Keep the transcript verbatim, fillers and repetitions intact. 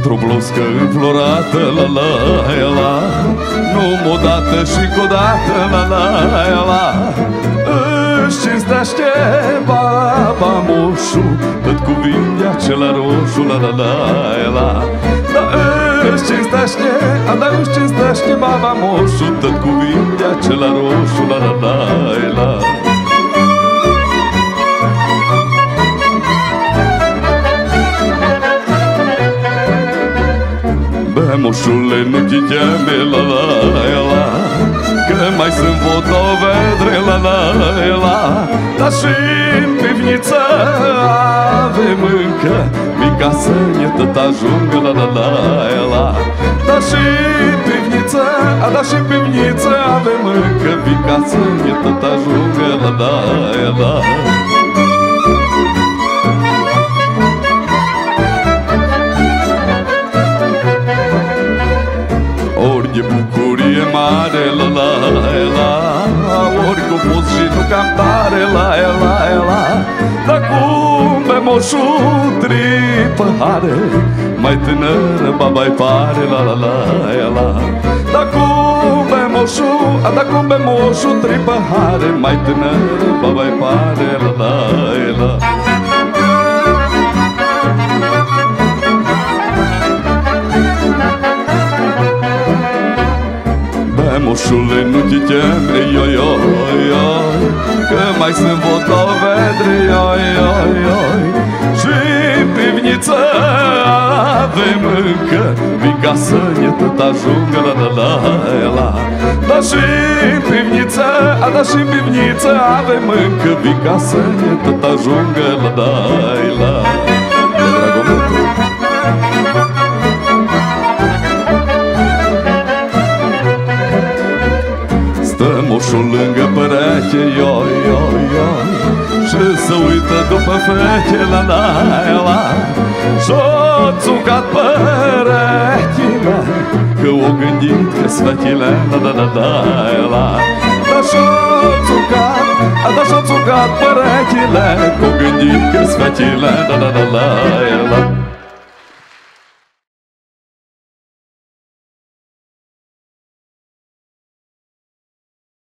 într-o bloscă înflorată, la la la, nu-mi odată și c-odată, la la la, își cinstește baba moșu, tot cu vinde acela roșu, la la la la. Da, își cinstește, a, da, își cinstește baba moșu, tot cu vinde acela roșu, la la la la. Bă, moșule, nu te cheme, la la la, că mai sunt fotovedre, la la la. Dar și-n pivniță avem încă mica să-ne tot ajungă, la la la la. Dar și-n pivniță, a, da, și-n pivniță avem încă mica să-ne tot ajungă, la la la. Ori de bucurie mare, la la la, ori cu fost și nu cam tare, la la la. Dar cum be moșul tripăhare, mai tânără baba-i pare, la la la la. Dar cum be moșul, dar cum be moșul tripăhare, mai tânără baba-i pare, la la la. Moșule, nu te teme, ioi, ioi, ioi, că mai sunt fotovedre, ioi, ioi, ioi. Și-n pivniță avem încă mica să-ne tot ajungă, la la la la. Dar și-n pivniță, a, da, și-n pivniță avem încă mica să-ne tot ajungă, la la la. Moșul lângă perete, ioi, ioi, ioi, și se uită după fete, la la la. Și-o țucat peretile, că o gândit că-s fetile, la la la la la. Dar și-o țucat, dar și-o țucat peretile, că o gândit că-s fetile, la la la la la.